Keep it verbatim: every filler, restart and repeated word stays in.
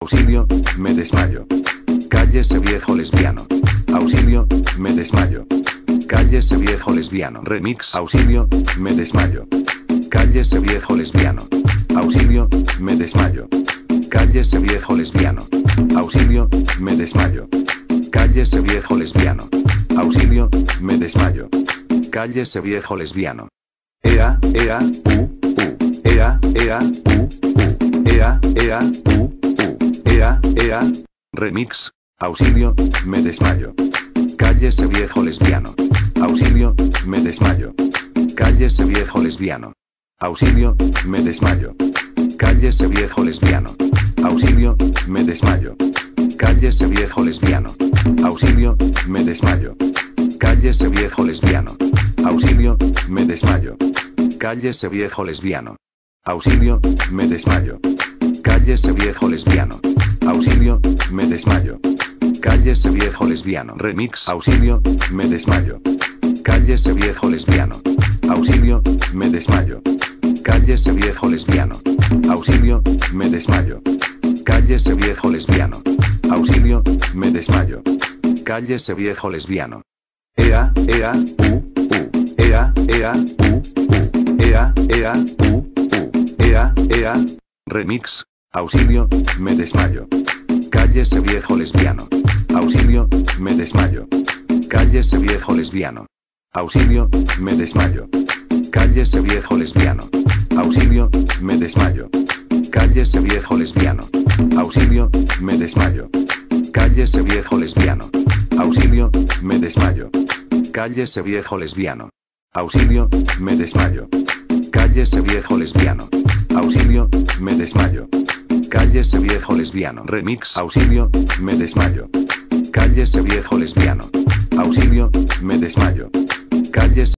Auxilio, me desmayo. Cállese viejo lesbiano. Auxilio, me desmayo. Cállese viejo lesbiano. Remix. Auxilio, me desmayo. Cállese viejo lesbiano. Auxilio, me desmayo. Cállese viejo lesbiano. Auxilio, me desmayo. Cállese viejo lesbiano. Auxilio, me desmayo. Cállese viejo lesbiano. Ea, ea, u, u. Ea, ea, u, u. Ea, ea, u, u. Ea, ea. Remix. Auxilio, me desmayo. Cállese viejo lesbiano. Auxilio, me desmayo. Cállese viejo lesbiano. Auxilio, me desmayo. Cállese viejo lesbiano. Auxilio, me desmayo. Cállese viejo lesbiano. Auxilio, me desmayo. Cállese viejo lesbiano. Auxilio, me desmayo. Cállese viejo lesbiano. Auxilio, me desmayo. Cállese viejo lesbiano. Auxilio, me desmayo. Cállese viejo lesbiano. Remix. Auxilio, me desmayo. Cállese viejo lesbiano. Auxilio, me desmayo. Cállese viejo lesbiano. Auxilio, me desmayo. Cállese viejo lesbiano. Auxilio, me desmayo. Cállese viejo lesbiano. Ea, ea, u, u. Ea, ea, u, u. Ea, ea, u, u. Ea, ea. Remix. Auxilio, me desmayo. Cállese viejo lesbiano. Auxilio, me desmayo. Cállese viejo lesbiano. Auxilio, me desmayo. Cállese viejo lesbiano. Auxilio, me desmayo. Cállese viejo lesbiano. Auxilio, me desmayo. Cállese viejo lesbiano. Auxilio, me desmayo. Cállese viejo lesbiano. Auxilio, me desmayo. Cállese viejo lesbiano. Auxilio, me desmayo. Cállese viejo lesbiano. Remix. Auxilio, me desmayo. Cállese viejo lesbiano. Auxilio, me desmayo. Cállese